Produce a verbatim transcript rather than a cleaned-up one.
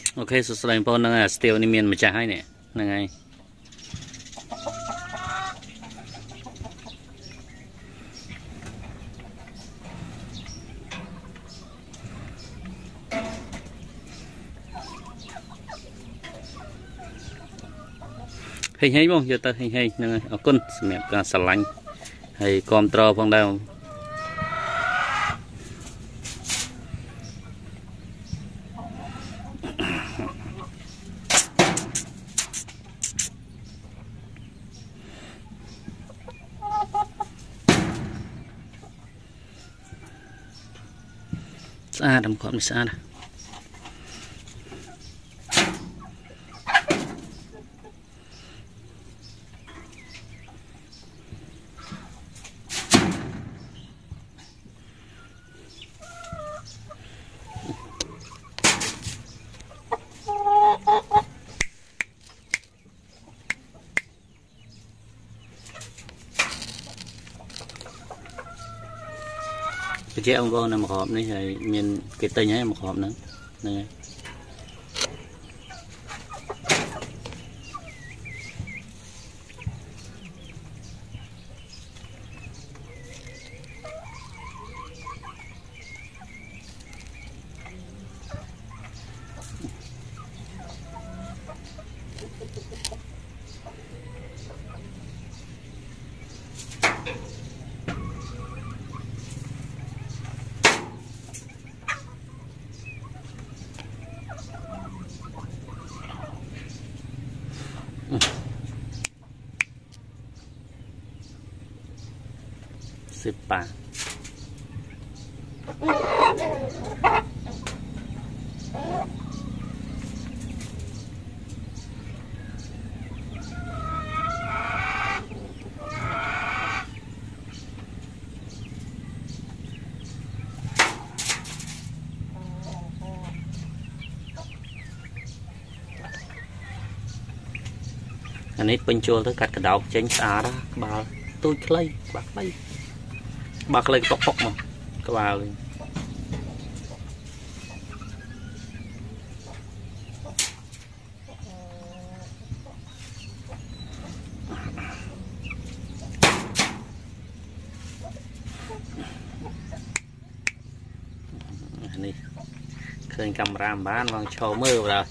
ok số sợi bông năng là steel ni miền mà trái nè là ngay hình hay không giờ ta hình hay năng ngay ở con mẹ cả sả lanh hay con trâu phong đào xa đầm còn xa nè cái chế ông vô nằm một hộp này thì miền cái tây nhé một hộp nữa nàyสิบปากอันนี้เป็นโจลที่กัดกระดาษเจนสาระบาตุ้ยคล้ายบักไปบักเลยตกปกมั้งก็บาเลยอันนี้เคยกำรามบ้านวางโชว์มือเรา